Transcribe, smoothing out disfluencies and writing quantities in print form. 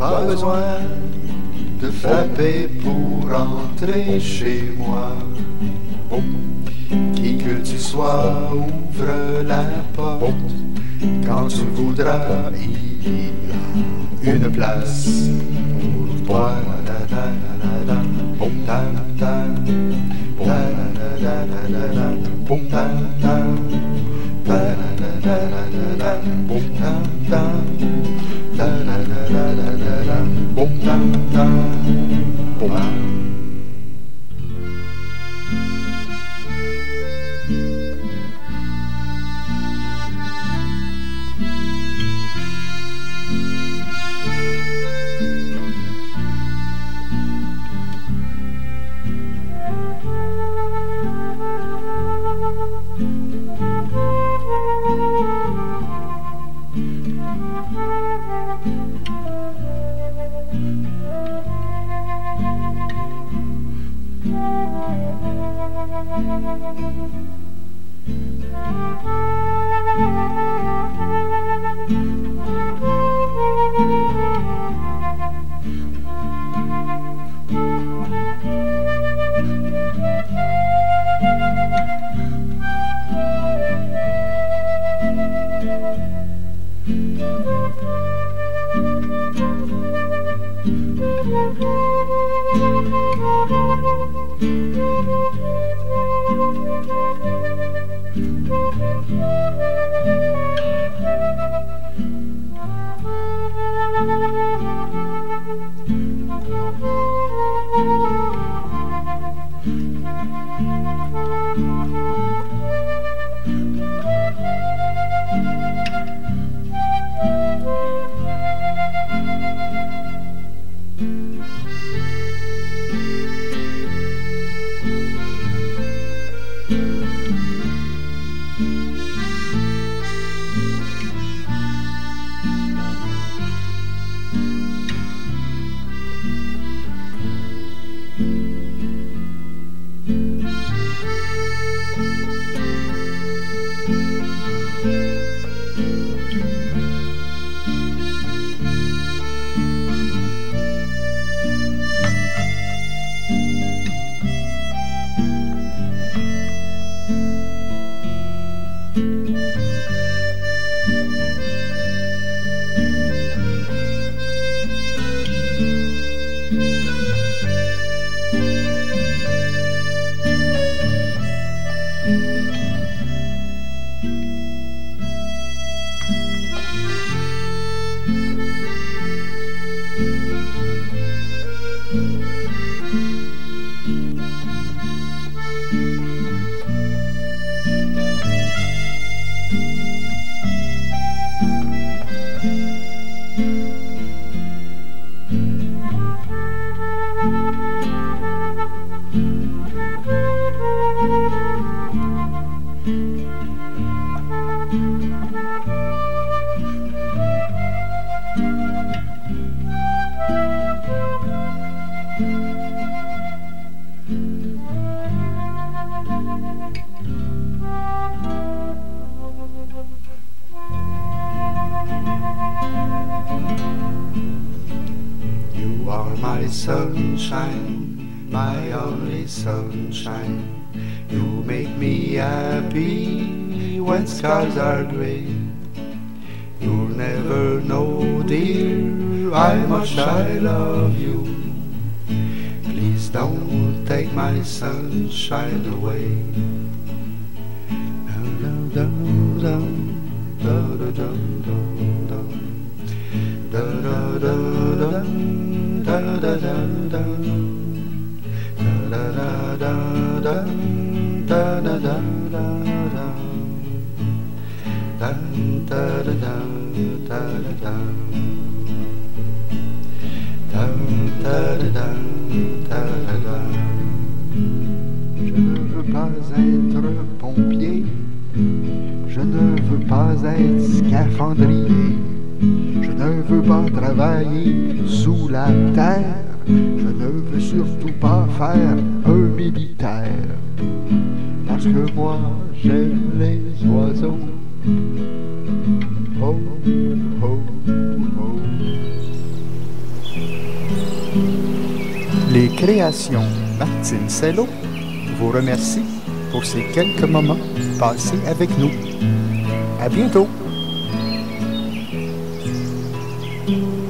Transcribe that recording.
Pas besoin de frapper pour entrer chez moi. Qui que tu sois, ouvre la porte. Quand tu voudras, il y a une place pour toi. My sunshine, my only sunshine. You make me happy when skies are gray. You'll never know, dear, how much I love you. Please don't take my sunshine away. Je ne veux pas être pompier, je ne veux pas être scaphandrier, je ne veux pas travailler sous la terre, je ne veux surtout pas faire un militaire, parce que moi j'aime les oiseaux. Oh, oh, oh. création Martine Sello vous remercie pour ces quelques moments passés avec nous. À bientôt!